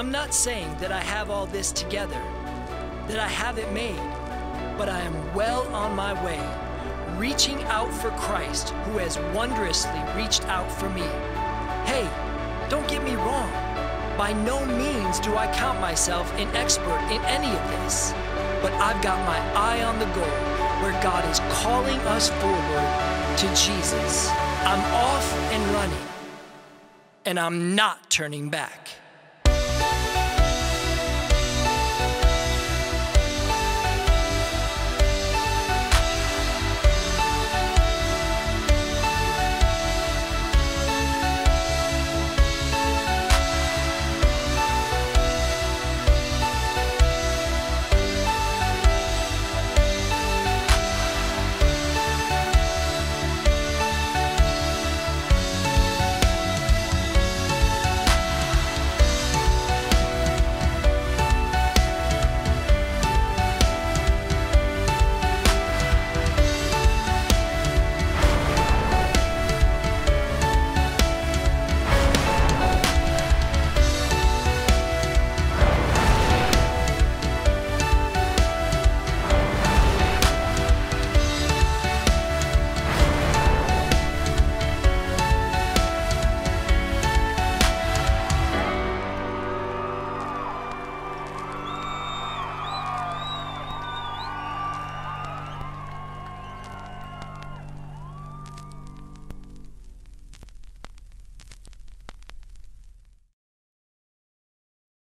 I'm not saying that I have all this together, that I have it made, but I am well on my way, reaching out for Christ, who has wondrously reached out for me. Hey, don't get me wrong. By no means do I count myself an expert in any of this, but I've got my eye on the goal where God is calling us forward to Jesus. I'm off and running, and I'm not turning back.